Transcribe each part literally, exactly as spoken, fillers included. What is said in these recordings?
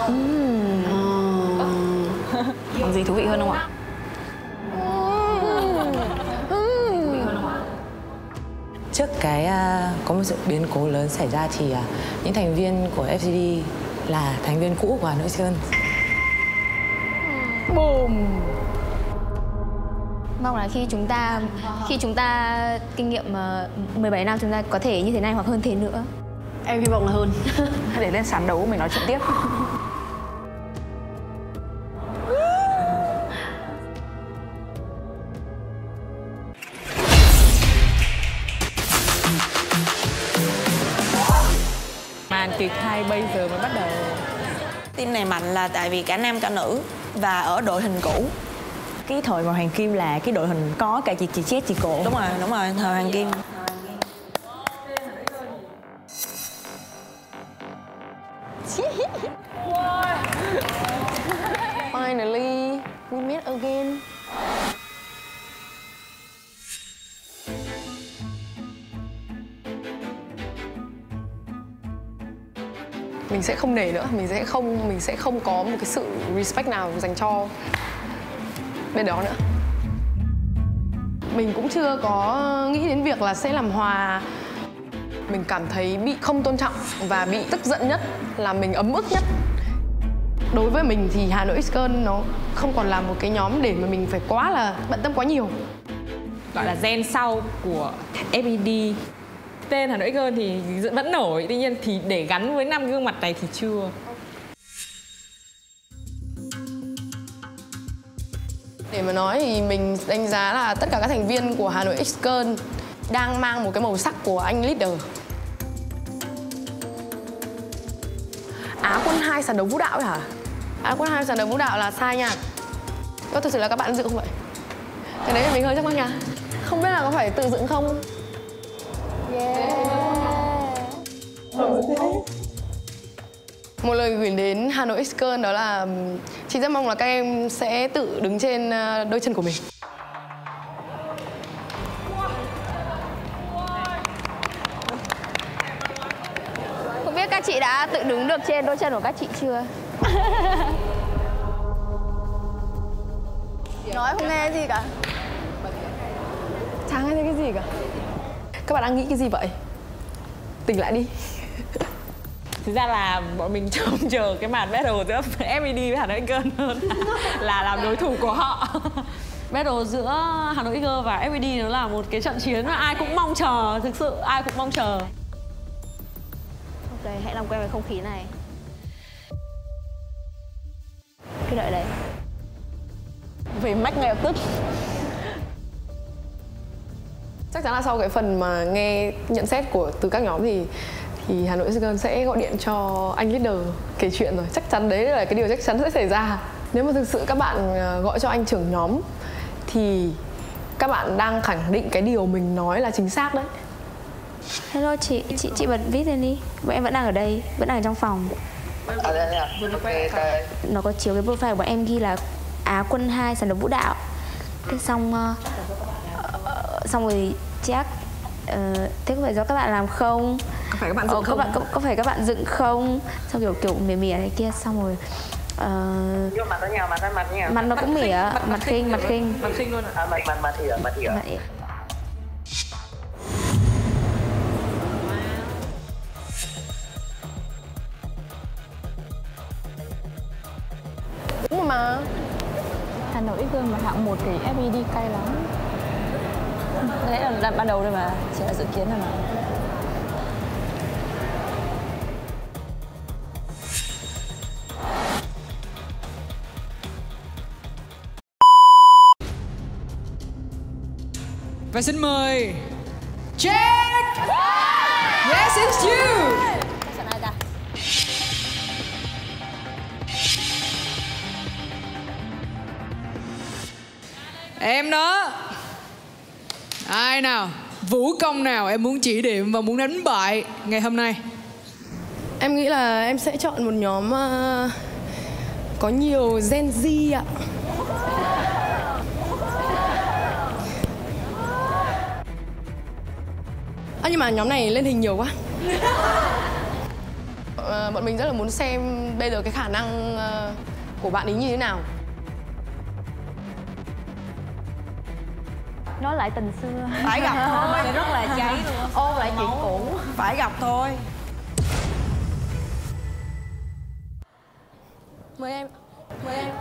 uhm. Còn gì thú vị hơn không ạ? Trước cái uh, có một sự biến cố lớn xảy ra thì uh, những thành viên của ép giê đê là thành viên cũ của Hà Nội X Girls. Boom. Mong là khi chúng ta khi chúng ta kinh nghiệm uh, mười bảy năm chúng ta có thể như thế này hoặc hơn thế nữa. Em hy vọng là hơn. Để lên sàn đấu mình nói chuyện tiếp. Màn kịch hay bây giờ mới bắt đầu. Team này mạnh là tại vì cả nam cả nữ và ở đội hình cũ. Cái thời mà Hoàng Kim là cái đội hình có cả chị chị Chết chị Cổ. Đúng rồi, đúng rồi, thời Hoàng Kim. Finally, we meet again. Mình sẽ không nể nữa, mình sẽ không mình sẽ không có một cái sự respect nào dành cho bên đó nữa. Mình cũng chưa có nghĩ đến việc là sẽ làm hòa. Mình cảm thấy bị không tôn trọng và bị tức giận nhất là mình ấm ức nhất. Đối với mình thì Hà Nội X Girls nó không còn là một cái nhóm để mà mình phải quá là bận tâm quá nhiều. Gọi là gen sau của ép pê đê. Tên Hà Nội X Girls thì vẫn nổi, tuy nhiên thì để gắn với năm gương mặt này thì chưa. Để mà nói thì mình đánh giá là tất cả các thành viên của Hà Nội X Girls đang mang một cái màu sắc của anh leader. Á quân hai sàn đấu vũ đạo ấy hả? Á quân hai sàn đấu vũ đạo là sai nha. Có thực sự là các bạn dựng không vậy? Cái đấy mình hơi thắc mắc nha. Không biết là có phải tự dựng không? Yeah. Một lời gửi đến Hà Nội X Girls đó là chị rất mong là các em sẽ tự đứng trên đôi chân của mình. Không biết các chị đã tự đứng được trên đôi chân của các chị chưa? Nói không nghe gì cả. Chẳng nghe thấy cái gì cả. Các bạn đang nghĩ cái gì vậy? Tỉnh lại đi. Thực ra là bọn mình trông chờ cái màn battle giữa ép pê đê với Hà Nội X Girls hơn là, là làm đối thủ của họ. Battle giữa Hà Nội X Girls và ép pê đê nó là một cái trận chiến mà ai cũng mong chờ, thực sự ai cũng mong chờ. Ok, hãy làm quen với không khí này. Cứ đợi đấy. Về mách ngay lập tức. Chắc chắn là sau cái phần mà nghe nhận xét của từ các nhóm thì thì Hà Nội X Girls sẽ gọi điện cho anh leader kể chuyện rồi. Chắc chắn đấy là cái điều chắc chắn sẽ xảy ra. Nếu mà thực sự các bạn gọi cho anh trưởng nhóm thì các bạn đang khẳng định cái điều mình nói là chính xác đấy. Hello chị, chị chị bật viết lên đi. Bọn em vẫn đang ở đây, vẫn đang ở trong phòng. À, đây, đây, đây. Nó có chiếu cái profile của bọn em ghi là Á quân hai sàn đấu vũ đạo. Thế xong uh, xong rồi chắc uh, thế có phải do các bạn làm không? Có phải các bạn dựng ờ, không? Các bạn, có, có phải các bạn dựng không? Xong kiểu kiểu mỉa mỉa này kia xong rồi uh, Nhưng mặt nó nhào, mặt nó mặt nhào. mặt nó cũng mỉa, mặt, mặt khinh, mặt khinh. Mặt khinh luôn à? Mặt mặt mặt ỉa, mặt ỉa. Mặt ỉa. Đúng mà. Hà Nội X Girls mà hạng một thì ép pê đê cay lắm. Đấy là đoạn ban đầu thôi mà, chỉ là dự kiến thôi mà. Và xin mời Jack! Yes, it's you! Em đó. Ai nào, vũ công nào em muốn chỉ điểm và muốn đánh bại ngày hôm nay? Em nghĩ là em sẽ chọn một nhóm uh, có nhiều Gen Z ạ. À, nhưng mà nhóm này lên hình nhiều quá. uh, bọn mình rất là muốn xem bây giờ cái khả năng uh, của bạn ấy như thế nào. Nói lại tình xưa. Phải gặp thôi. Rất là cháy luôn. Ôn lại chuyện cũ. Phải gặp thôi. Mời em. Mời em.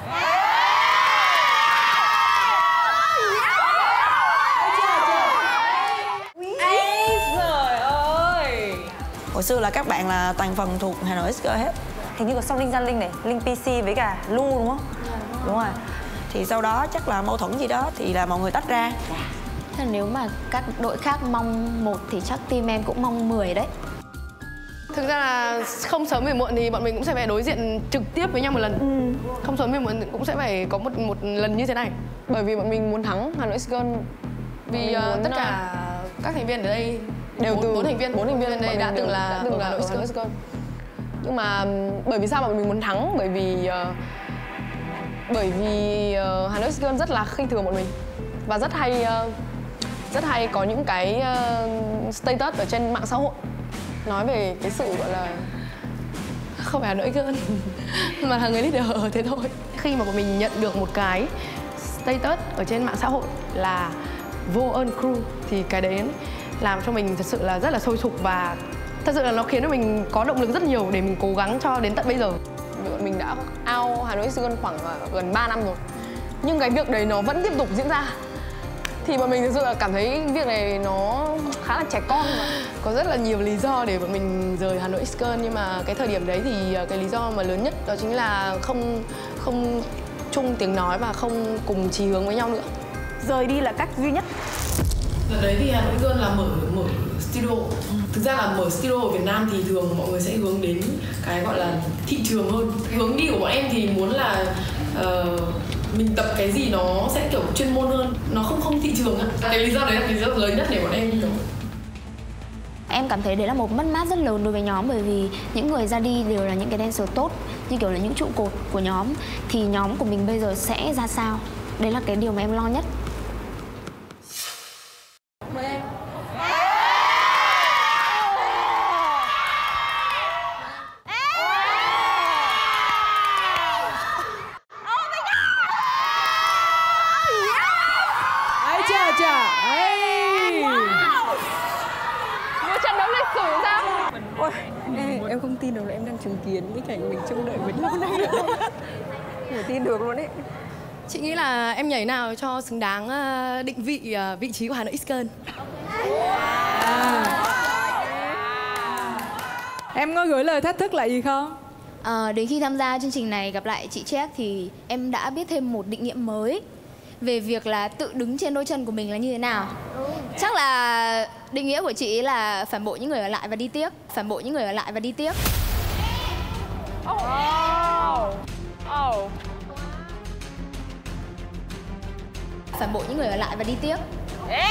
Hồi xưa là các bạn là toàn phần thuộc Hà Nội X hết. Hình như có sau Linh Gia Linh này, Linh pê xê với cả Lu đúng không? Đúng rồi. Thì sau đó chắc là mâu thuẫn gì đó thì là mọi người tách ra. Thế nếu mà các đội khác mong một thì chắc team em cũng mong mười đấy. Thực ra là không sớm về muộn thì bọn mình cũng sẽ phải đối diện trực tiếp với nhau một lần. Ừ. Không sớm về muộn cũng sẽ phải có một một lần như thế này. Bởi vì bọn mình muốn thắng Hà Nội X Girl. Vì uh, tất cả các thành viên ở đây đều từ bốn thành viên, bốn thành viên ở đây đã từng là từng là Hà Nội X Girl. Nhưng mà bởi vì sao mà mình muốn thắng? Bởi vì uh, bởi vì uh, Hà Nội X Girl rất là khinh thường bọn mình và rất hay uh, rất hay có những cái uh, status ở trên mạng xã hội nói về cái sự gọi là không phải Hà Nội Girl mà là người leader thế thôi. Khi mà bọn mình nhận được một cái status ở trên mạng xã hội là vô ơn crew thì cái đấy làm cho mình thật sự là rất là sôi sục và thật sự là nó khiến cho mình có động lực rất nhiều để mình cố gắng cho đến tận bây giờ. Mình đã out Hà Nội X Girl khoảng gần ba năm rồi nhưng cái việc đấy nó vẫn tiếp tục diễn ra thì bọn mình thực sự là cảm thấy việc này nó khá là trẻ con mà. Có rất là nhiều lý do để bọn mình rời Hà Nội X Girl nhưng mà cái thời điểm đấy thì cái lý do mà lớn nhất đó chính là không không chung tiếng nói và không cùng chí hướng với nhau nữa. Rời đi là cách duy nhất. Lần đấy thì Hà Nội Girl là mở mở studio. Thực ra là mở studio ở Việt Nam thì thường mọi người sẽ hướng đến cái gọi là thị trường hơn. Cái hướng đi của bọn em thì muốn là uh, mình tập cái gì nó sẽ kiểu chuyên môn hơn, nó không không thị trường á. Cái lý do đấy là lý do lớn nhất để bọn em kiểu. Em cảm thấy đấy là một mất mát rất lớn đối với nhóm bởi vì những người ra đi đều là những cái dancer tốt, như kiểu là những trụ cột của nhóm thì nhóm của mình bây giờ sẽ ra sao? Đấy là cái điều mà em lo nhất. Mời em. Ấy chà chà, ấy. Một trận đấu lịch sử sao? Ôi, em, em không tin được là em đang chứng kiến cái cảnh mình trông đợi mấy lâu nay nữa. Không thể tin được luôn ấy. Chị nghĩ là em nhảy nào cho xứng đáng định vị vị trí của Hà Nội X Girl. À. Em có gửi lời thách thức lại gì không? À, đến khi tham gia chương trình này gặp lại chị Jack thì em đã biết thêm một định nghĩa mới về việc là tự đứng trên đôi chân của mình là như thế nào. Chắc là định nghĩa của chị là phản bội những người ở lại và đi tiếp. Phản bội những người ở lại và đi tiếp. Oh. Oh. Phản bội những người ở lại và đi tiếp. Ê.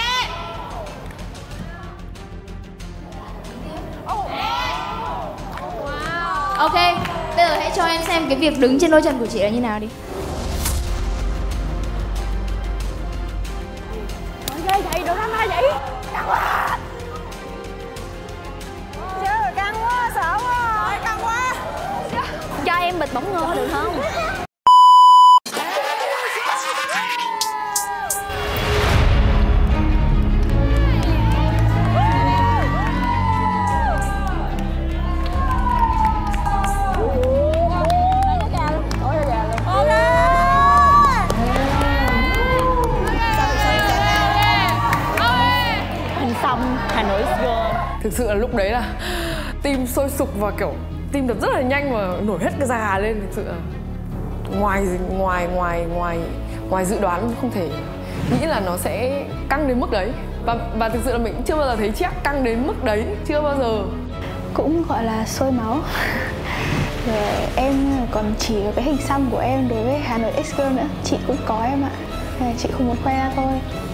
Oh. Ok, bây giờ hãy cho em xem cái việc đứng trên đôi chân của chị là như nào đi. Ghê vậy, đồ drama vậy. Căng quá. Trời, căng quá, sợ quá. Căng quá. Cho em bịch bóng ngô được không? Hà Nội X Girl. Thực sự là lúc đấy là tim sôi sục và kiểu tim đập rất là nhanh và nổi hết cái da gà lên. Thực sự là ngoài ngoài ngoài ngoài ngoài dự đoán không thể nghĩ là nó sẽ căng đến mức đấy và và thực sự là mình chưa bao giờ thấy Jack căng đến mức đấy, chưa bao giờ. Cũng gọi là sôi máu. Rồi em còn chỉ cái hình xăm của em đối với Hà Nội X Girl nữa, chị cũng có em ạ. Chị không muốn khoe ra thôi.